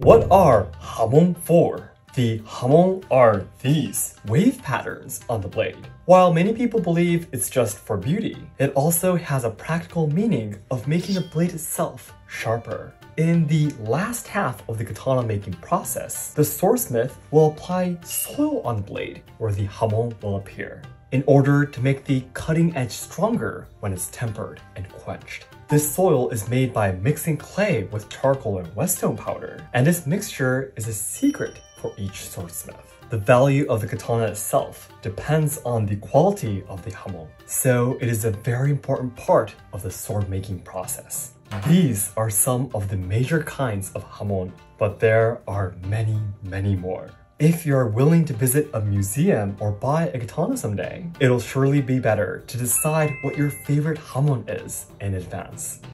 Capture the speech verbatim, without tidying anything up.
What are hamon for? The hamon are these wave patterns on the blade. While many people believe it's just for beauty, it also has a practical meaning of making the blade itself sharper. In the last half of the katana making process, the swordsmith will apply soil on the blade where the hamon will appear, in order to make the cutting edge stronger when it's tempered and quenched. This soil is made by mixing clay with charcoal and whetstone powder, and this mixture is a secret for each swordsmith. The value of the katana itself depends on the quality of the hamon, so it is a very important part of the sword making process. These are some of the major kinds of hamon, but there are many, many more. If you're willing to visit a museum or buy a katana someday, it'll surely be better to decide what your favorite hamon is in advance.